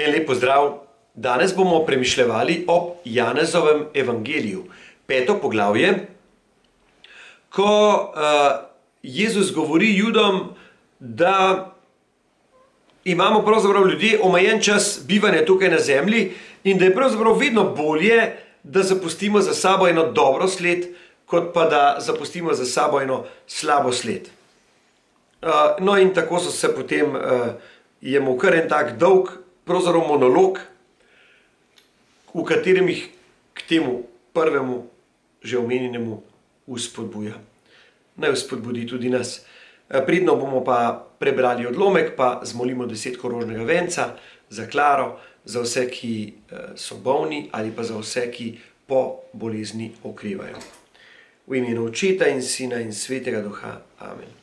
En lep pozdrav. Danes bomo premišljevali o Janezovem evangeliju, 5. poglavje, ko Jezus govori Judom, da imamo pravzaprav ljudje omejen čas bivanja tukaj na zemlji in da je pravzaprav vedno bolje, da zapustimo za sabo eno dobro sled, kot pa da zapustimo za sabo eno slabo sled. No in tako so se potem, je imel kar en tak dolg, pravzaprav monolog, v katerem jih k temu prvemu, že omenjenemu, vzpodbuja. Naj vzpodbudi tudi nas. Pridno bomo pa prebrali odlomek, pa zmolimo 10 krožnega venca za Klaro, za vse, ki so bolni ali pa za vse, ki po bolezni okrevajo. V imenu Očeta in Sina in Svetega Duha. Amen.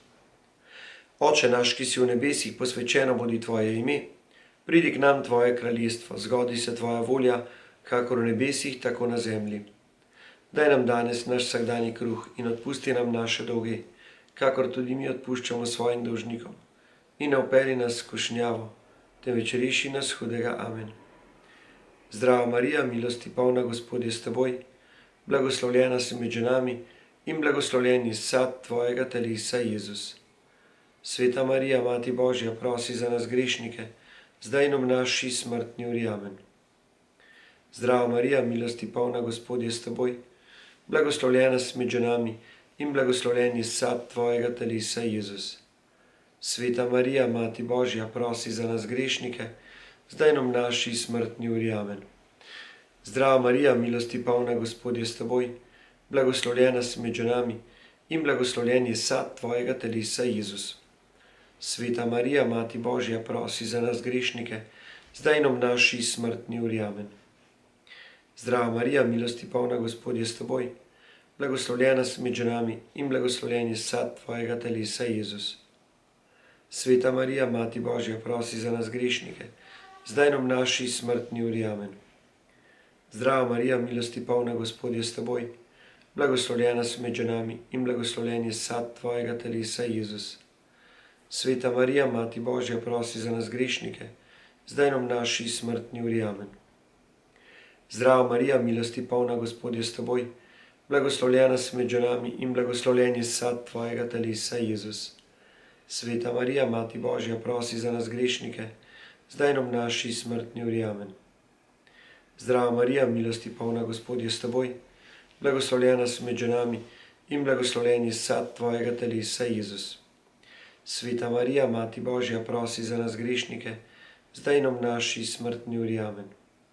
Oče naš, ki si v nebesih, posvečeno bodi tvoje ime, pridi k nam tvoje kraljestvo, zgodi se tvoja volja, kakor v nebesih, tako na zemlji. Daj nam danes naš vsakdanji kruh in odpusti nam naše dolge, kakor tudi mi odpuščamo svojim dolžnikom. In ne vpelji nas v skušnjavo, temveč reši nas hudega. Amen. Zdrava Marija, milosti polna, Gospod je s teboj, blagoslovljena si med ženami in blagoslovljen je sad tvojega telesa, Jezus. Sveta Marija, Mati Božja, prosi za nas grešnike, zdaj in v naši smrtni uri. Amen. Zdrava Marija, milosti polna, Gospod je s teboj, blagoslovljena si med ženami in blagoslovljen je sad tvojega telesa, Jezus. Sveta Marija, Mati Božja, prosi za nas grešnike, zdaj in v naši smrtni uri. Amen. Zdrava Marija, milosti polna, Gospod je s teboj, blagoslovljena si med ženami in blagoslovljen je sad tvojega telesa, Jezus. Sveta Marija, Mati Božja, prosi za nas grešnike, zdaj in v naši smrtni uri. Amen. Zdrava Marija, milosti polna, Gospod je s teboj, blagoslovljena si med ženami in blagoslovljen je sad tvojega telesa, Jezus. Sveta Marija, Mati Božja, prosi za nas grešnike, zdaj in v naši smrtni uri. Amen. Zdrava Marija, milosti polna, Gospod je s teboj, blagoslovljena si med ženami in blagoslovljen je sad tvojega telesa, Jezus. Sveta Marija, Mati Božja, prosi za nas grešnike, zdaj in v naši smrtni uri. Amen. Zdrava Marija, milosti polna, Gospod je s teboj, blagoslovljena si med ženami in blagoslovljen je sad tvojega telesa, Jezus. Sveta Marija, Mati Božja, prosi za nas grešnike, zdaj in v naši smrtni uri. Amen. Zdrava Marija, milosti polna, Gospod je s teboj, blagoslovljena si med ženami in blagoslovljen je sad tvojega telesa, Jezus. Sveta Marija, Mati Božja, prosi za nas grešnike, zdaj in v naši smrtni uri. Amen.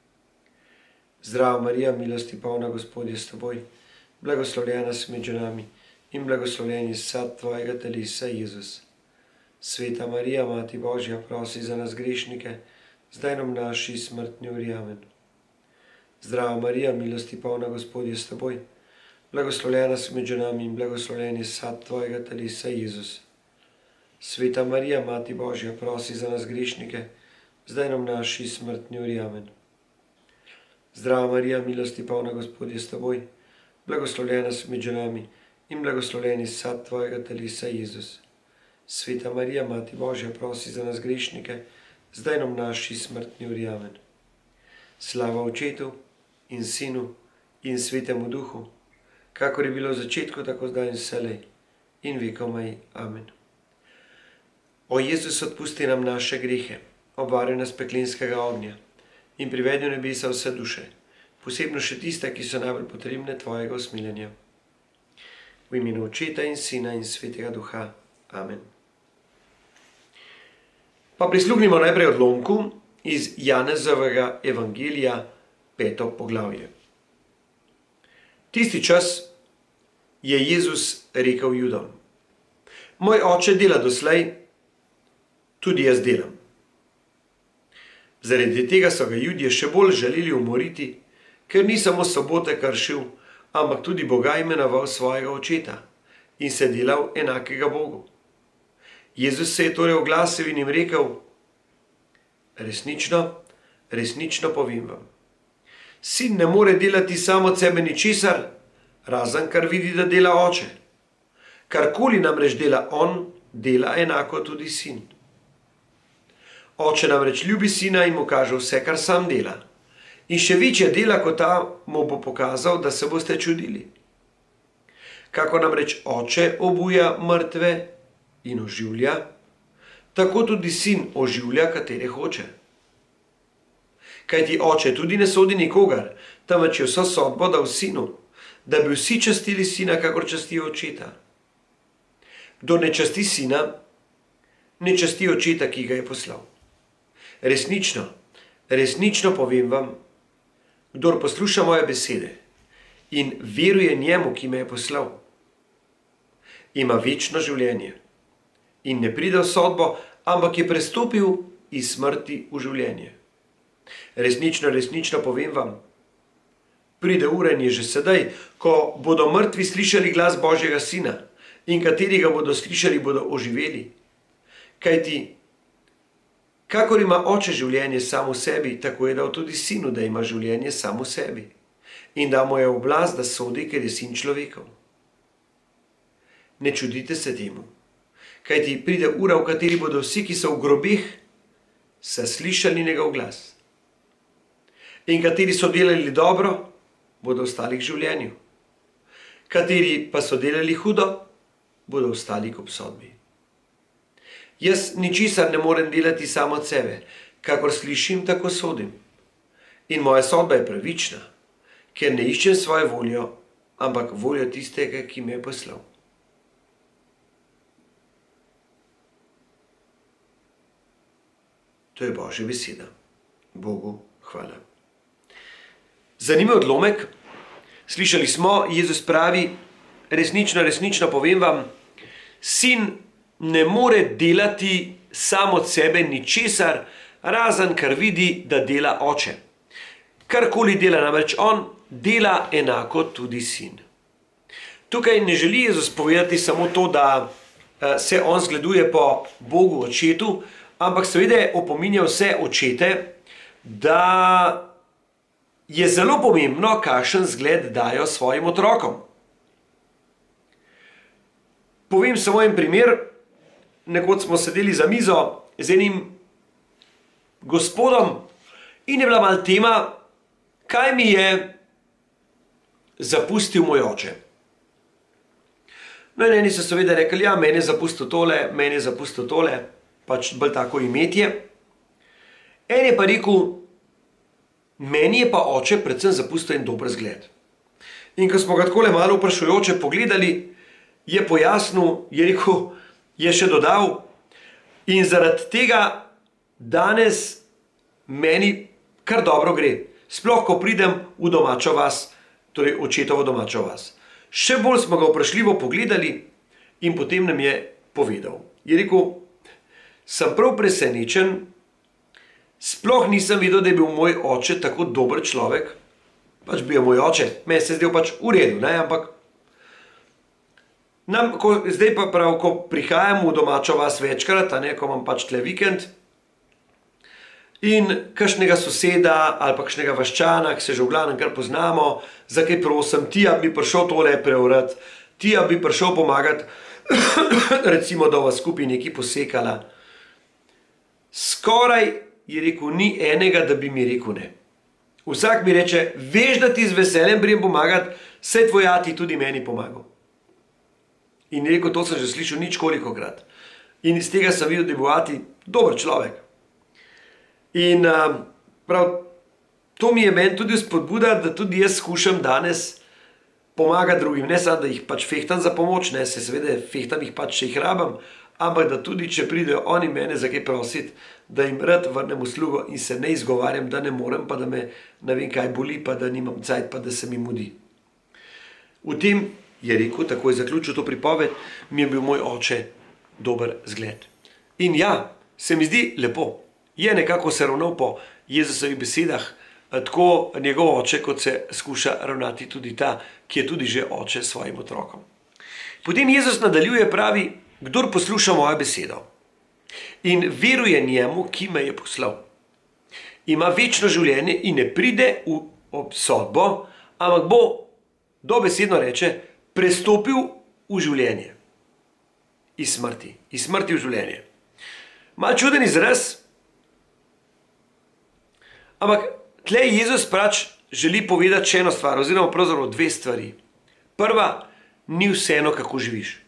Zdrava Marija, milosti polna, Gospod je s teboj, blagoslovljena si med ženami in blagoslovljen je sad tvojega telesa, Jezus. Sveta Marija, Mati Božja, prosi za nas grešnike, zdaj in v naši smrtni uri. Amen. Zdrava Marija, milosti polna, Gospod je s teboj, blagoslovljena si med ženami in blagoslovljen je sad tvojega telesa, Jezus. Sveta Marija, Mati Božja, prosi za nas grešnike, zdaj in v naši smrtni uri. Amen. Zdrava Marija, milosti polna, Gospod je s teboj, blagoslovljena si med ženami in blagoslovljen je sad tvojega telesa, Jezus. Sveta Marija, Mati Božja, prosi za nas grešnike, zdaj in v naši smrtni uri. Amen. Slava Očetu in Sinu in Svetemu Duhu, kakor je bilo v začetku, tako zdaj in vselej in vekomaj. Amen. O Jezus, odpusti nam naše grehe, obvari nas peklenskega ognja in privedi v nebesa vse duše, posebno še tiste, ki so najbolj potrebne tvojega usmiljenja. V imenu Očeta in Sina in Svetega Duha. Amen. Pa prisluhnimo najprej odlomku iz Janezovega evangelija, 5. poglavje. Tisti čas je Jezus rekel Judom: Moj oče dela doslej, tudi jaz delam. Zaradi tega so ga Judje še bolj želeli umoriti, ker ni samo sobote kršil, ampak tudi Boga imenoval svojega očeta in se delal enakega Bogu. Jezus se je torej oglasil in jim rekel: Resnično, resnično povem vam, sin ne more delati samo od sebe ničesar, razen kar vidi, da dela oče. Karkoli namreč dela on, dela enako tudi sin. Oče namreč ljubi sina in mu kaže vse, kar sam dela. In še večje dela, kot ta, mu bo pokazal, da se boste čudili. Kako namreč oče obuja mrtve in oživlja, tako tudi sin oživlja, katere hoče. Kajti oče tudi ne sodi nikogar, temveč je vso sodbo dal sinu, da bi vsi častili sina, kakor častijo očeta. Kdor ne časti sina, ne časti očeta, ki ga je poslal. Resnično, resnično povem vam, kdor posluša moje besede in veruje njemu, ki me je poslal, ima večno življenje in ne pride v sodbo, ampak je prestopil iz smrti v življenje. Resnično, resnično povem vam, pride ura in je že sedaj, ko bodo mrtvi slišali glas Božjega sina in kateri ga bodo slišali, bodo oživeli. Kajti, kakor ima oče življenje samo v sebi, tako je dal tudi sinu, da ima življenje samo v sebi. In da mu je oblast, da sodi, ker je sin človekov. Ne čudite se temu, kajti pride ura, v kateri bodo vsi, ki so v grobeh, se slišali njegov glas. In kateri so delali dobro, bodo ostali k življenju. Kateri pa so delali hudo, bodo ostali k obsodbi. Jaz ničesar ne morem delati samo od sebe, kakor slišim, tako sodim. In moja sodba je pravična, ker ne iščem svojo voljo, ampak voljo tistega, ki me je poslal. To je Božja beseda. Bogu hvala. Zanimiv odlomek. Slišali smo, Jezus pravi, resnično, resnično povem vam, sin ne more delati sam od sebe ničesar, razen kar vidi, da dela oče. Karkoli dela, namreč on dela enako tudi sin. Tukaj ne želi Jezus povedati samo to, da se on zgleduje po Bogu očetu, ampak seveda opominja vse očete, da je zelo pomembno, kakšen zgled dajo svojim otrokom. Povem samo en primer. Nekoč smo sedeli za mizo z enim gospodom in je bila malo tema, kaj mi je zapustil moj oče. No in eni so seveda rekli, ja, meni je zapustil tole, pač bolj tako imetje. En je pa rekel, meni je pa oče predvsem zapustil en dober zgled. In ko smo ga takole malo vprašujoče pogledali, je pojasnil, je rekel, je še dodal, in zaradi tega danes meni kar dobro gre. Sploh, ko pridem v domačo vas, torej očetovo domačo vas. Še bolj smo ga vprašljivo pogledali in potem nam je povedal. Je rekel, sem prav presenečen, sploh nisem videl, da je bil moj oče tako dober človek. Pač bil je moj oče, meni se je zdel pač v redu, ne, ampak zdaj pa prav, ko prihajam v domačo vas večkrat, ko imam pač tle vikend, in kakšnega soseda ali pa kakšnega vaščana, ki se že v glavnem kar poznamo, za kaj prosim, ti bi prišel tole preurati, ti bi prišel pomagati, recimo, da vas skupaj nekaj posekala. Skoraj, je rekel, ni enega, da bi mi rekel ne. Vsak mi reče, veš, da ti z veseljem prijem pomagati, saj tvoj ati tudi meni pomagal. In rekel, to sem že slišal ničkolikokrat. In iz tega sem videl, da je bil ati dober človek. In prav, to mi je meni tudi spodbuda, da tudi jaz skušam danes pomagati drugim. Ne samo, da jih pač fehtam za pomoč, ne, se seveda fehtam jih pač, če jih rabam, ampak da tudi, če pridejo oni mene za kaj prositi, da jim rad vrnem uslugo in se ne izgovarjam, da ne morem, pa da me ne vem kaj boli, pa da nimam cajt, pa da se mi mudi. V tem, je rekel, tako je zaključil to pripoved, mi je bil moj oče dober zgled. In ja, se mi zdi lepo. Je nekako se ravnal po Jezusovih besedah, tako njegov oče, kot se skuša ravnati tudi ta, ki je tudi že oče svojim otrokom. Potem Jezus nadaljuje, pravi, kdor posluša mojo besedo in veruje njemu, ki me je poslal, ima večno življenje in ne pride v obsodbo, ampak bo, dobesedno reče, prestopil v življenje. Iz smrti v življenje. Mal čuden izraz, Ampak tle Jezus pač želi povedati še eno stvar, oziroma pravzaprav dve stvari. Prva, ni vseeno, kako živiš.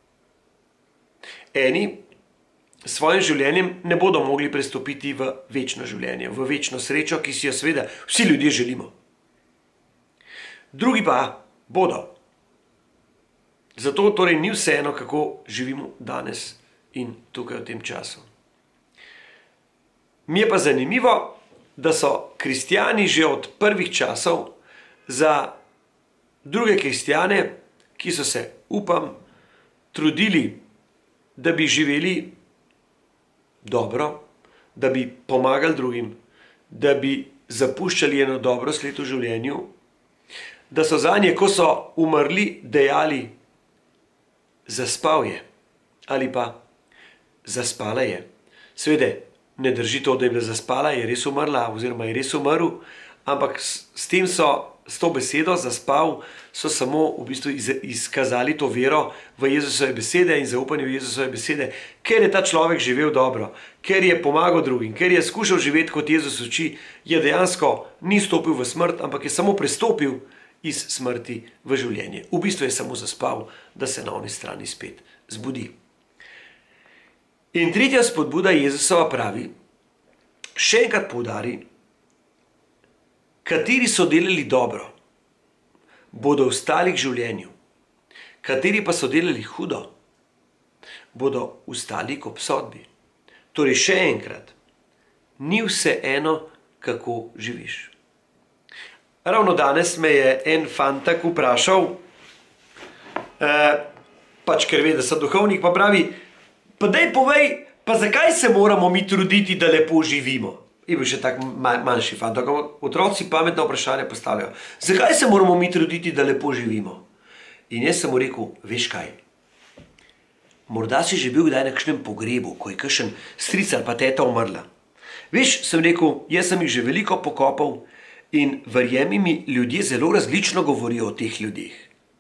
Eni s svojim življenjem ne bodo mogli prestopiti v večno življenje, v večno srečo, ki si jo seveda vsi ljudje želimo. Drugi pa bodo. Zato torej ni vseeno, kako živimo danes in tukaj v tem času. Mi je pa zanimivo, da so kristjani že od prvih časov za druge kristjane, ki so se, upam, trudili, da bi živeli dobro, da bi pomagali drugim, da bi zapuščali eno dobro sled v življenju, da so zanje, ko so umrli, dejali, zaspal je ali pa zaspala je. Seveda, ne drži to, da je bila zaspala, je res umrla oziroma je res umrl, ampak s to besedo zaspal so samo v bistvu izkazali to vero v Jezusove besede in zaupanje v Jezusove besede, ker je ta človek živel dobro, ker je pomagal drugim, ker je skušal živeti kot Jezus uči, je dejansko ni stopil v smrt, ampak je samo prestopil iz smrti v življenje. V bistvu je samo zaspal, da se na oni strani spet zbudi. In tretja spodbuda Jezusova pravi, še enkrat poudari, kateri so delali dobro, bodo ostali k življenju, kateri pa so delali hudo, bodo ostali k obsodbi. Torej še enkrat, ni vseeno, kako živiš. Ravno danes me je en fantak vprašal, pač ker ve, da sem duhovnik, pa pravi, pa daj povej, pa zakaj se moramo mi truditi, da lepo živimo? Je bil še tak manjši fantak, otroci pametna vprašanja postavljajo. Zakaj se moramo mi truditi, da lepo živimo? In jaz sem mu rekel, veš kaj, morda si že bil kdaj na kakšnem pogrebu, ko je kakšen stric ali pa teta umrla. Veš, sem rekel, jaz sem jih že veliko pokopal in verjemi mi, ljudje zelo različno govorijo o teh ljudeh.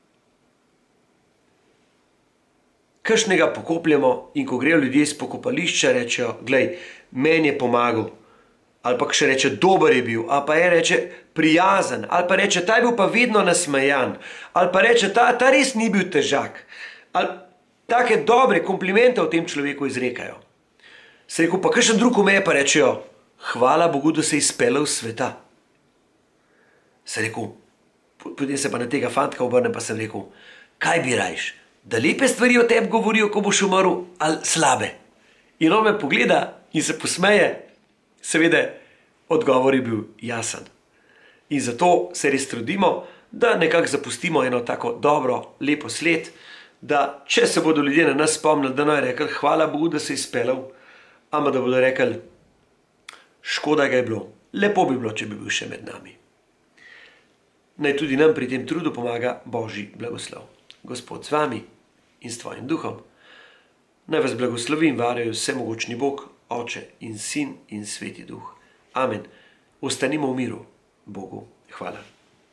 Kakšnega pokopljamo in ko grejo ljudje iz pokopališča, rečejo, glej, meni je pomagal, ali pa še reče, dober je bil, ali pa je reče, prijazen, ali pa reče, ta je bil pa vedno nasmejan, ali pa reče, ta res ni bil težak, ali take dobre komplimente o tem človeku izrekajo. Se rekel, pa kakšen drug umeje pa rečejo, hvala Bogu, da se je izpeljal sveta. Se rekel, potem se pa na tega fantka obrnem, pa sem rekel, kaj bi rajš, da lepe stvari o tebi govorijo, ko boš umrl, ali slabe? In on me pogleda in se posmeje, seveda, odgovor je bil jasen. In zato se res trudimo, da nekako zapustimo eno tako dobro, lepo sled, da če se bodo ljudje na nas spomnili, da naj rekli, hvala Bogu, da se je izpeljal, ampak da bodo rekli, škoda ga je bilo, lepo bi bilo, če bi bil še med nami. Naj tudi nam pri tem trudu pomaga Božji blagoslov. Gospod z vami in s tvojim duhom. Naj vas blagoslovi in varuje vsemogočni Bog, Oče in Sin in Sveti Duh. Amen. Ostanimo v miru. Bogu hvala.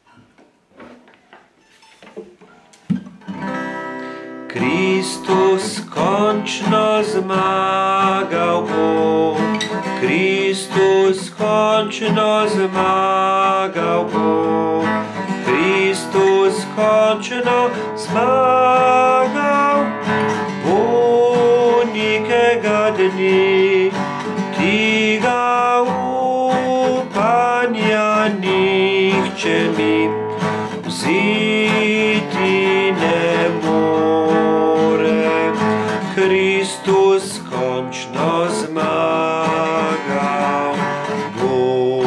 Kristus končno zmagal bo. Kristus končno zmagal bo. Kristus končno zmagal bo nekega dni, tega upanja nihče mi vzeti ne more. Kristus končno zmagal bo.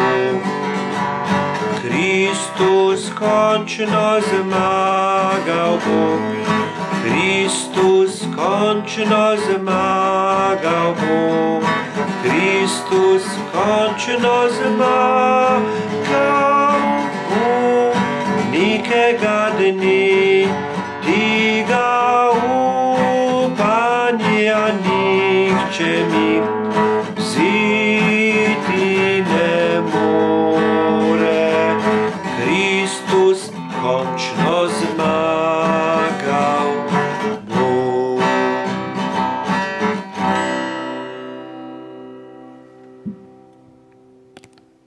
Kristus končno zmagal bo. Kristus končno zmagal bo. Kristus končno zmagal bo. Nekega dni tega upanja nihče mi